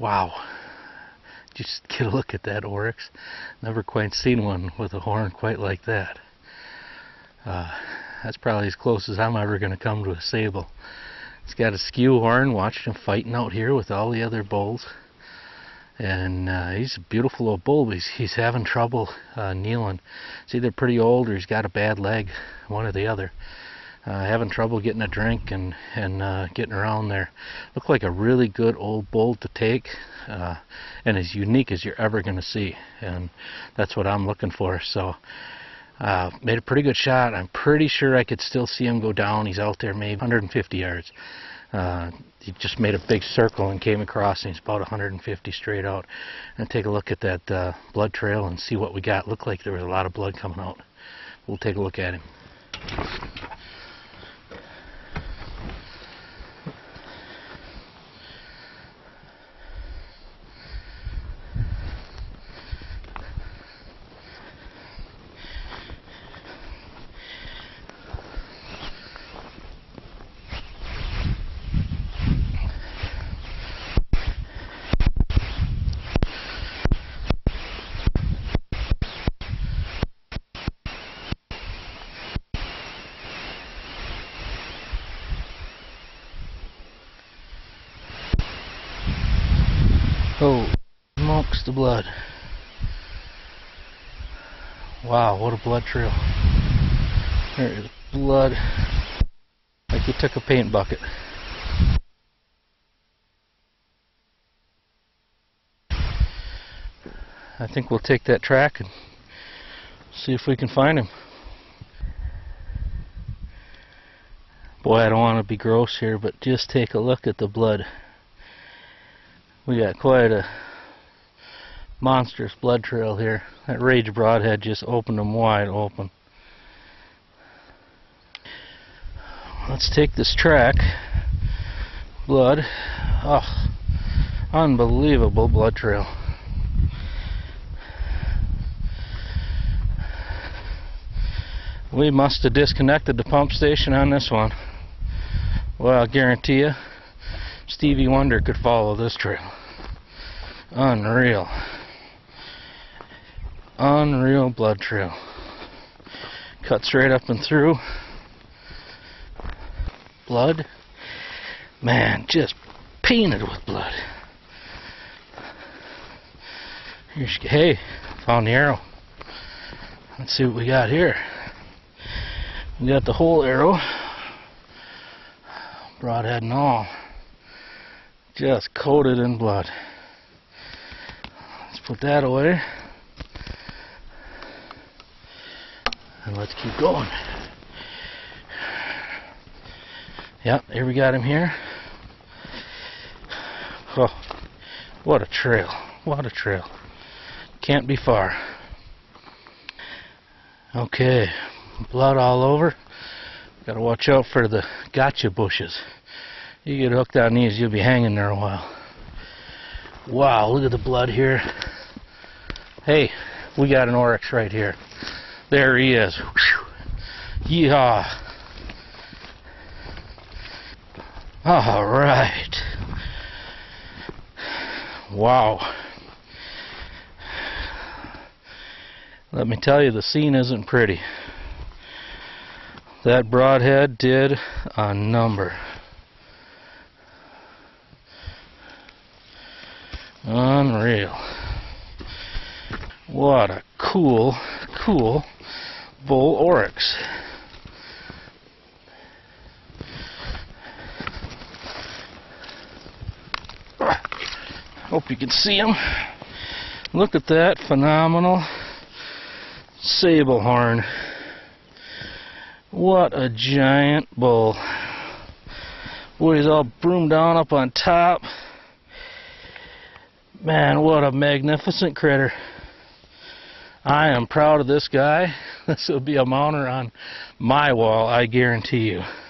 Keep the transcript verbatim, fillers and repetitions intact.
Wow. Just get a look at that Oryx. Never quite seen one with a horn quite like that. Uh, that's probably as close as I'm ever going to come to a sable. It's got a skew horn. Watched him fighting out here with all the other bulls. And uh, he's a beautiful old bull, but he's, he's having trouble uh, kneeling. It's either pretty old or he's got a bad leg, one or the other. Uh, having trouble getting a drink and, and uh, getting around there. Looked like a really good old bull to take, uh, and as unique as you're ever going to see. And that's what I'm looking for. So, uh, made a pretty good shot. I'm pretty sure I could still see him go down. He's out there maybe one hundred fifty yards. Uh, he just made a big circle and came across, and he's about one hundred fifty straight out. And take a look at that uh, blood trail and see what we got. Looked like there was a lot of blood coming out. We'll take a look at him. Oh, smokes the blood. Wow, what a blood trail. There is blood like you took a paint bucket. I think we'll take that track and see if we can find him. Boy, I don't want to be gross here, but just take a look at the blood. We got quite a monstrous blood trail here. That rage broadhead just opened them wide open. Let's take this track. Blood. Oh, unbelievable blood trail. We must have disconnected the pump station on this one. Well, I'll guarantee you, Stevie Wonder could follow this trail. Unreal. Unreal blood trail. Cuts right up and through. Blood. Man, just painted with blood. Here's, hey, found the arrow. Let's see what we got here. We got the whole arrow. Broadhead and all. Just coated in blood. Let's put that away. And let's keep going. Yep, here we got him here. Oh, what a trail. What a trail. Can't be far. Okay, blood all over. Gotta watch out for the gotcha bushes. You get hooked on these, you'll be hanging there a while. Wow, look at the blood here. Hey, we got an Oryx right here. There he is. Whew. Yeehaw. All right. Wow. Let me tell you, the scene isn't pretty. That broadhead did a number. Unreal. What a cool, cool bull Oryx. Hope you can see him. Look at that phenomenal sable horn. What a giant bull. Boy, he's all broomed down up on top. Man, what a magnificent critter. I am proud of this guy. This will be a mounter on my wall, I guarantee you.